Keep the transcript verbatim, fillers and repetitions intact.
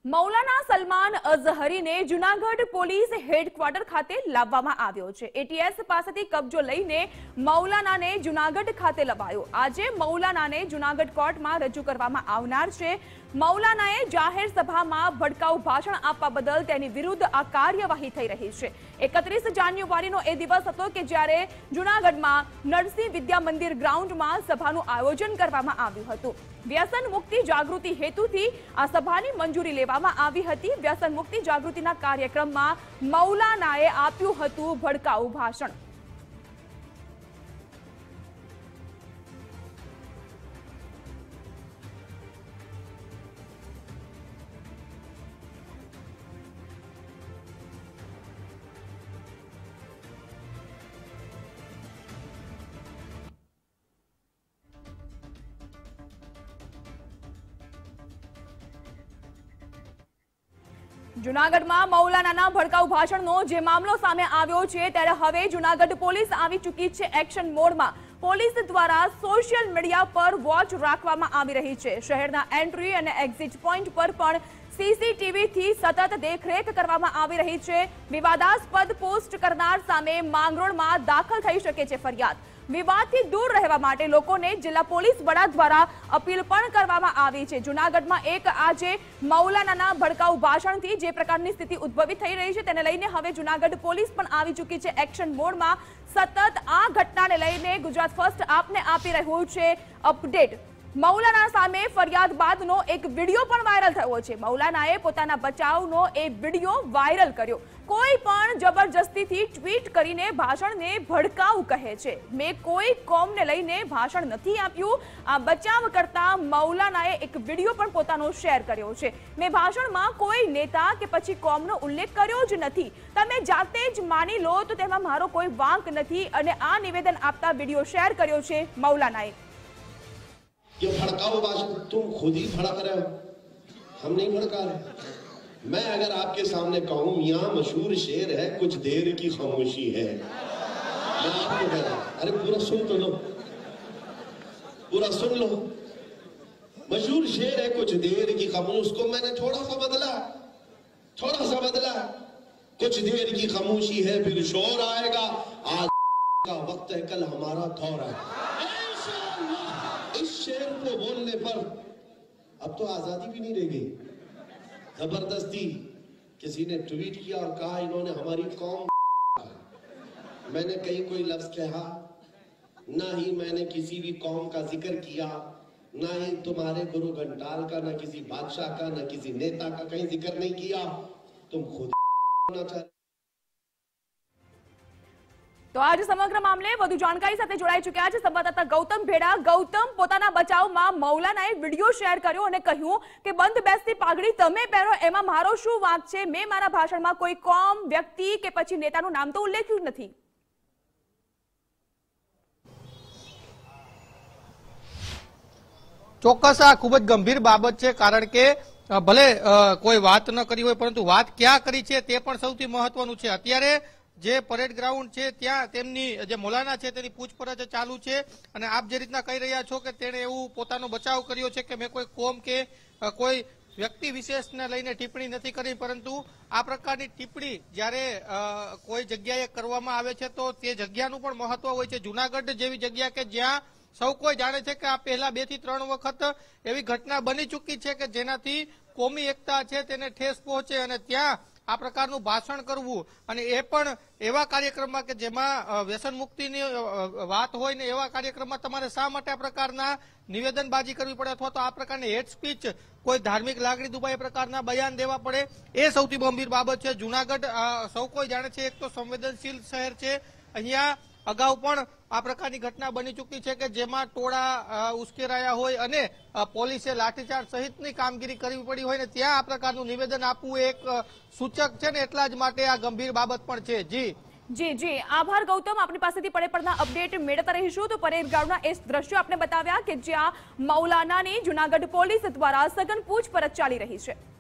મૌલાના સલમાન અઝહરીને Junagadh police headquarter ખાતે લાવવામાં આવ્યો છે। એટીએસ પાસેથી કબજો લઈને મૌલાનાને જૂનાગઢ ખાતે લવાયો। આજે મૌલાનાને જૂનાગઢ કોર્ટમાં રજૂ કરવામાં આવનાર છે। મૌલાનાએ જાહેર સભામાં ભડકાઉ ભાષણ આપવા બદલ તેની વિરુદ્ધ આ કાર્યવાહી થઈ રહી છે। એકત્રીસ જાન્યુઆરીનો એ દિવસ હતો કે જ્યારે જૂનાગઢમાં નરસિંહ વિદ્યા મંદિર ગ્રાઉન્ડમાં સભાનું આયોજન કરવામાં આવ્યું હતું। વ્યસન મુક્તિ જાગૃતિ હેતુથી આ સભાની મંજૂરી લેવામાં આવી હતી। વ્યસન મુક્તિ જાગૃતિના કાર્યક્રમમાં મૌલાનાએ આપ્યું હતું ભડકાઉ ભાષણ। જૂનાગઢમાં મૌલાનાના ભડકાઉ ભાષણનો જે મામલો સામે આવ્યો છે ત્યારે હવે જૂનાગઢ પોલીસ આવી ચૂકી છે એક્શન મોડમાં। પોલીસ દ્વારા સોશિયલ મીડિયા પર વોચ રાખવામાં આવી રહી છે। શહેરના એન્ટ્રી અને એક્ઝિટ પોઈન્ટ પર પણ સીસીટીવીથી સતત દેખરેખ કરવામાં આવી રહી છે। વિવાદાસ્પદ પોસ્ટ કરનાર સામે માંગરોળમાં દાખલ થઈ શકે છે ફરિયાદ। વિવાદથી દૂર રહેવા માટે લોકોને જિલ્લા પોલીસ વડા દ્વારા અપીલ પણ કરવામાં આવી છે। જૂનાગઢમાં એક આજે મૌલાનાના ભડકાઉ ભાષણથી જે પ્રકારની સ્થિતિ ઉદ્ભવી થઈ રહી છે તેને લઈને હવે જૂનાગઢ પોલીસ પણ આવી ચૂકી છે એક્શન મોડમાં। સતત આ ઘટનાને લઈને ગુજરાત ફર્સ્ટ આપને આપી રહ્યું છે અપડેટ। મૌલાના સામે ફરિયાદ બાદનો એક વિડીયો પણ વાયરલ થયો છે। મૌલાનાએ પોતાના બચાવનો એ વિડીયો વાયરલ કર્યો। કોઈ પણ જબરજસ્તીથી ટ્વીટ કરીને ભાષણને ભડકાઉ કહે છે। મેં કોઈ કોમને લઈને ભાષણ નથી આપ્યું। આ બચાવ કરતા મૌલાનાએ એક વિડીયો પણ પોતાનો શેર કર્યો છે। મેં ભાષણમાં કોઈ નેતા કે પછી કોમનો ઉલ્લેખ કર્યો જ નથી। તમે જાતે જ માની લો તો તેમાં મારો કોઈ વાંક નથી અને આ નિવેદન આપતા વિડીયો શેર કર્યો છે મૌલાનાએ। ये भड़काऊ भाषण तुम खुद ही भड़क रहे हो, हम नहीं भड़का रहे। मैं अगर आपके सामने कहूं यहाँ मशहूर शेर है कुछ देर की खामोशी है, मैं आपको कह रहा अरे पूरा सुन तो लो, पूरा सुन लो। मशहूर शेर है कुछ देर की खामोशी, उसको मैंने थोड़ा सा बदला, थोड़ा सा बदला। कुछ देर की खामोशी है फिर शोर आएगा, आज का वक्त है कल हमारा दौर आएगा। इस शेर को बोलने पर अब तो आजादी भी नहीं रह गई। जबरदस्ती किसी ने ट्वीट किया और कहा इन्होंने हमारी कौम, मैंने कहीं कोई लफ्ज कहा ना ही मैंने किसी भी कौम का जिक्र किया, ना ही तुम्हारे गुरु घंटाल का, ना किसी बादशाह का, ना किसी नेता का कहीं जिक्र नहीं किया। तुम खुद होना चाहिए। તો આજ સમગ્ર મામલે વધુ જાણકારી સાથે જોડાઈ ચૂક્યા છે સંવાદદાતા ગૌતમ ભેડા। ગૌતમ, પોતાના બચાવમાં મૌલાનાએ વિડીયો શેર કર્યો અને કહ્યું કે બંધ બેસતી પાઘડી તમે પહેરો એમાં મારો શું વાંક છે? મેં મારા ભાષણમાં કોઈ કોમ, વ્યક્તિ કે પછી નેતાનું નામ તો ઉલ્લેખ્યું જ નથી। ચોક્કસ આ ખૂબ જ ગંભીર બાબત છે, કારણ કે ભલે કોઈ વાત ન કરી હોય પરંતુ વાત ક્યાં કરી છે તે પણ સૌથી મહત્વનું છે। અત્યારે જે પરેડ ગ્રાઉન્ડ છે ત્યાં તેમની જે મૌલાના છે તેની પૂછપરછ ચાલુ છે અને આપ જે રીતના કહી રહ્યા છો કે તેણે એવું પોતાનો બચાવ કર્યો છે કે મેં કોઈ કોમ કે કોઈ વ્યક્તિ વિશેષને લઈને ટિપ્પણી નથી કરી, પરંતુ આ પ્રકારની ટિપ્પણી જ્યારે કોઈ જગ્યાએ કરવામાં આવે છે તો તે જગ્યાનું પણ મહત્વ હોય છે। જૂનાગઢ જેવી જગ્યા કે જ્યાં સૌ કોઈ જાણે છે કે આ પહેલા બે થી ત્રણ વખત એવી ઘટના બની ચૂકી છે કે જેનાથી કોમી એકતા છે તેને ઠેસ પહોંચે અને ત્યાં આ પ્રકારનું ભાષણ કરવું અને એ પણ એવા કાર્યક્રમમાં કે જેમાં વ્યસન મુક્તિની વાત હોય ને એવા કાર્યક્રમમાં તમારે શા માટે આ પ્રકારના નિવેદનબાજી કરવી પડે અથવા તો આ પ્રકારની હેટ સ્પીચ, કોઈ ધાર્મિક લાગણી દુભાય પ્રકારના બયાન દેવા પડે, એ સૌથી ગંભીર બાબત છે। જૂનાગઢ સૌ કોઈ જાણે છે એક તો સંવેદનશીલ શહેર છે। અહીંયા અગાઉ પણ આ પ્રકારની ઘટના બની ચૂકી છે કે જેમાં ટોળા ઉશ્કેરાયા હોય અને પોલીસે લાઠીચાર્જ સહિતની કામગીરી કરવી પડી હોય ને ત્યાં આ પ્રકારનું નિવેદન આપવું એક સૂચક છે ને એટલા જ માટે આ ગંભીર બાબત પણ છે। જી જી જી આભાર ગૌતમ, આપણી પાસેથી પડે પડના અપડેટ મેળવતા રહીશું। તો પરેડ ગ્રાઉન્ડના એ દ્રશ્યો આપણે બતાવ્યા કે જ્યાં મૌલાનાની જૂનાગઢ પોલીસ દ્વારા સઘન પૂછપરછ ચાલી રહી છે।